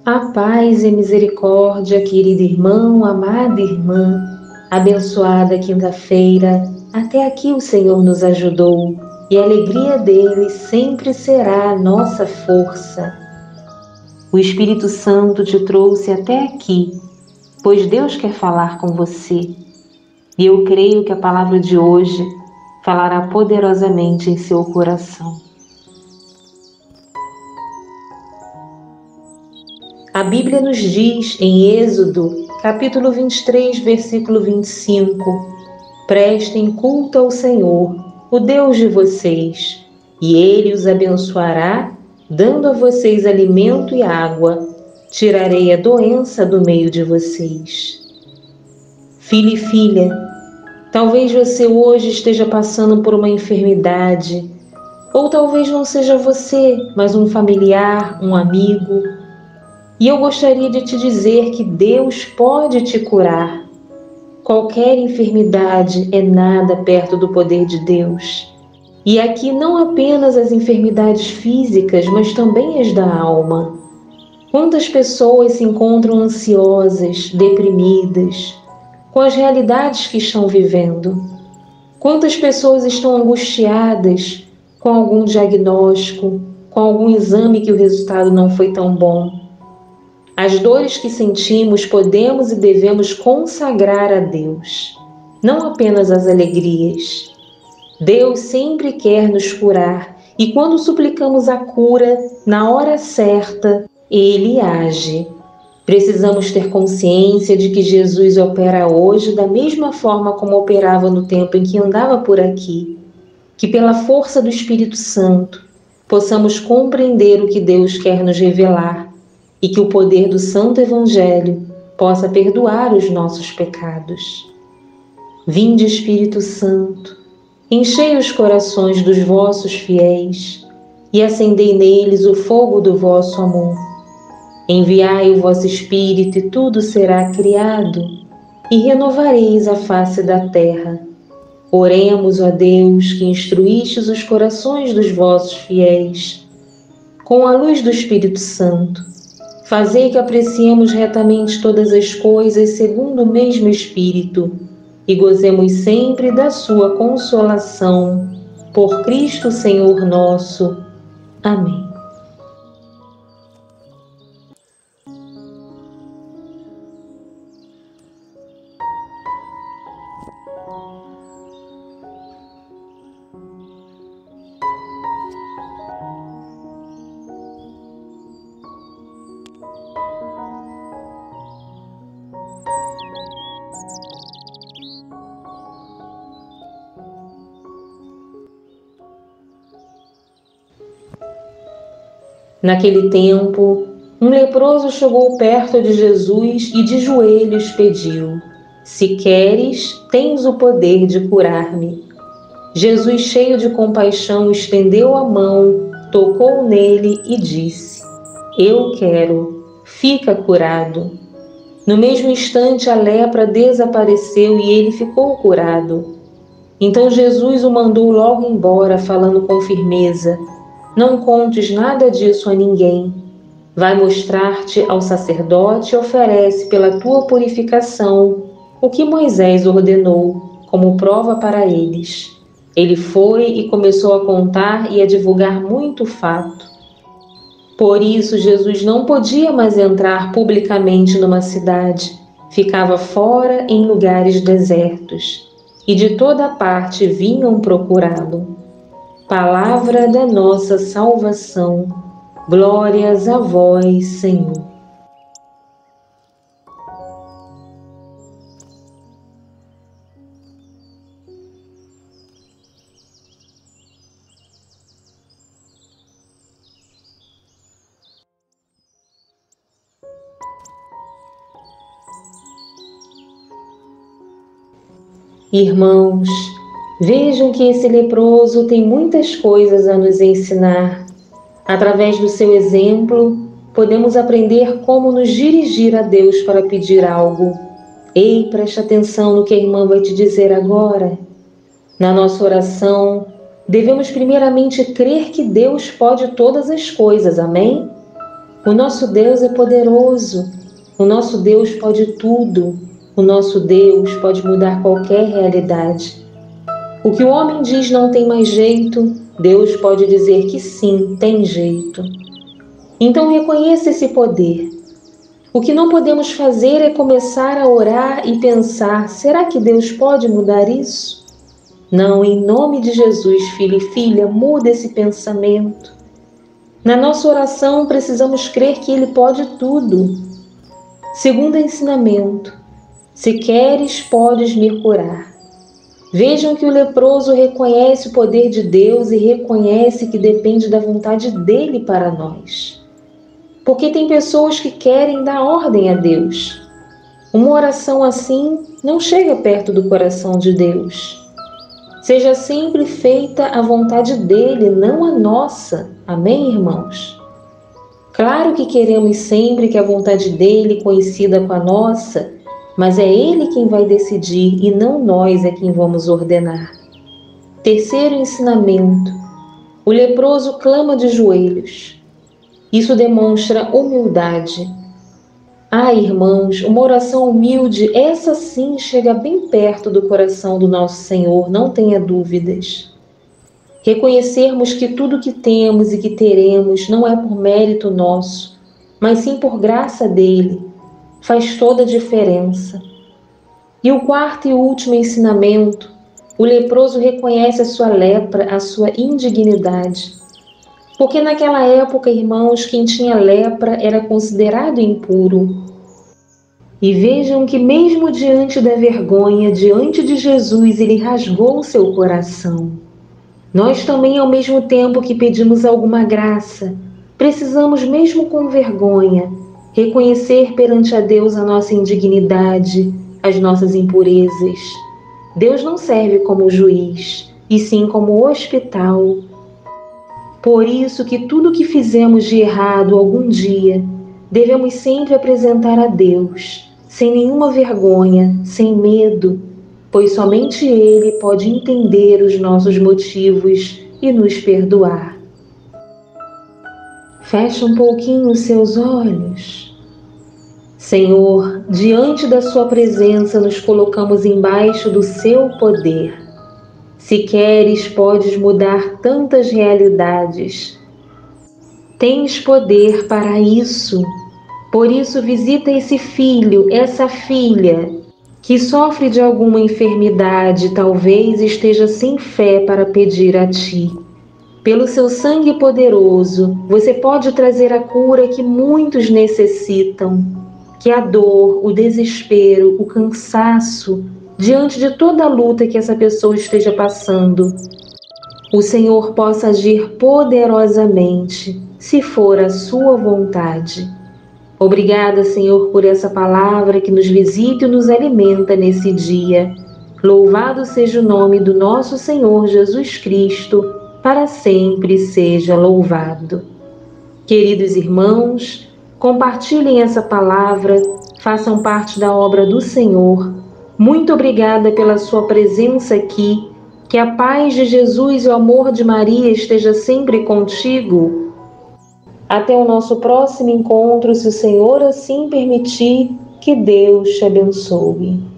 A paz e misericórdia, querido irmão, amada irmã, abençoada quinta-feira. Até aqui o Senhor nos ajudou e a alegria dele sempre será a nossa força. O Espírito Santo te trouxe até aqui, pois Deus quer falar com você. E eu creio que a palavra de hoje falará poderosamente em seu coração. A Bíblia nos diz em Êxodo, capítulo 23, versículo 25: prestem culto ao Senhor, o Deus de vocês, e Ele os abençoará, dando a vocês alimento e água. Tirarei a doença do meio de vocês. Filho e filha, talvez você hoje esteja passando por uma enfermidade, ou talvez não seja você, mas um familiar, um amigo. E eu gostaria de te dizer que Deus pode te curar. Qualquer enfermidade é nada perto do poder de Deus. E aqui não apenas as enfermidades físicas, mas também as da alma. Quantas pessoas se encontram ansiosas, deprimidas, com as realidades que estão vivendo? Quantas pessoas estão angustiadas com algum diagnóstico, com algum exame que o resultado não foi tão bom? As dores que sentimos podemos e devemos consagrar a Deus, não apenas as alegrias. Deus sempre quer nos curar e quando suplicamos a cura, na hora certa, Ele age. Precisamos ter consciência de que Jesus opera hoje da mesma forma como operava no tempo em que andava por aqui. Que pela força do Espírito Santo possamos compreender o que Deus quer nos revelar e que o poder do Santo Evangelho possa perdoar os nossos pecados. Vinde, Espírito Santo, enchei os corações dos vossos fiéis e acendei neles o fogo do vosso amor. Enviai o vosso Espírito e tudo será criado, e renovareis a face da terra. Oremos, ó Deus, que instruístes os corações dos vossos fiéis, com a luz do Espírito Santo. Fazei que apreciemos retamente todas as coisas segundo o mesmo Espírito e gozemos sempre da sua consolação. Por Cristo Senhor nosso. Amém. Naquele tempo, um leproso chegou perto de Jesus e de joelhos pediu: se queres, tens o poder de curar-me. Jesus, cheio de compaixão, estendeu a mão, tocou nele e disse: eu quero, fica curado. No mesmo instante, a lepra desapareceu e ele ficou curado. Então Jesus o mandou logo embora, falando com firmeza: não contes nada disso a ninguém. Vai mostrar-te ao sacerdote e oferece pela tua purificação o que Moisés ordenou, como prova para eles. Ele foi e começou a contar e a divulgar muito fato. Por isso, Jesus não podia mais entrar publicamente numa cidade. Ficava fora em lugares desertos, e de toda parte vinham procurá-lo. Palavra da nossa salvação. Glórias a vós, Senhor. Irmãos, vejam que esse leproso tem muitas coisas a nos ensinar. Através do seu exemplo, podemos aprender como nos dirigir a Deus para pedir algo. Ei, preste atenção no que a irmã vai te dizer agora. Na nossa oração, devemos primeiramente crer que Deus pode todas as coisas, amém? O nosso Deus é poderoso, o nosso Deus pode tudo, o nosso Deus pode mudar qualquer realidade. O que o homem diz não tem mais jeito, Deus pode dizer que sim, tem jeito. Então reconheça esse poder. O que não podemos fazer é começar a orar e pensar: será que Deus pode mudar isso? Não, em nome de Jesus, filho e filha, muda esse pensamento. Na nossa oração precisamos crer que Ele pode tudo. Segundo ensinamento: se queres, podes me curar. Vejam que o leproso reconhece o poder de Deus e reconhece que depende da vontade dele para nós. Porque tem pessoas que querem dar ordem a Deus. Uma oração assim não chega perto do coração de Deus. Seja sempre feita a vontade dele, não a nossa. Amém, irmãos? Claro que queremos sempre que a vontade dele coincida com a nossa, mas é ele quem vai decidir e não nós é quem vamos ordenar. Terceiro ensinamento: o leproso clama de joelhos. Isso demonstra humildade. Irmãos, uma oração humilde, essa sim chega bem perto do coração do nosso Senhor, não tenha dúvidas. Reconhecermos que tudo que temos e que teremos não é por mérito nosso, mas sim por graça dele, faz toda a diferença. E o quarto e último ensinamento: o leproso reconhece a sua lepra, a sua indignidade. Porque naquela época, irmãos, quem tinha lepra era considerado impuro. E vejam que mesmo diante da vergonha, diante de Jesus, ele rasgou o seu coração. Nós também, ao mesmo tempo que pedimos alguma graça, precisamos, mesmo com vergonha, reconhecer perante a Deus a nossa indignidade, as nossas impurezas. Deus não serve como juiz, e sim como hospital. Por isso que tudo que fizemos de errado algum dia, devemos sempre apresentar a Deus, sem nenhuma vergonha, sem medo, pois somente Ele pode entender os nossos motivos e nos perdoar. Feche um pouquinho os seus olhos. Senhor, diante da Sua presença nos colocamos embaixo do Seu poder. Se queres, podes mudar tantas realidades. Tens poder para isso. Por isso, visita esse filho, essa filha, que sofre de alguma enfermidade, talvez esteja sem fé para pedir a Ti. Pelo Seu sangue poderoso, você pode trazer a cura que muitos necessitam. Que a dor, o desespero, o cansaço, diante de toda a luta que essa pessoa esteja passando, o Senhor possa agir poderosamente, se for a Sua vontade. Obrigada, Senhor, por essa palavra que nos visita e nos alimenta nesse dia. Louvado seja o nome do nosso Senhor Jesus Cristo, para sempre seja louvado. Queridos irmãos, compartilhem essa palavra, façam parte da obra do Senhor. Muito obrigada pela sua presença aqui. Que a paz de Jesus e o amor de Maria esteja sempre contigo. Até o nosso próximo encontro, se o Senhor assim permitir. Que Deus te abençoe.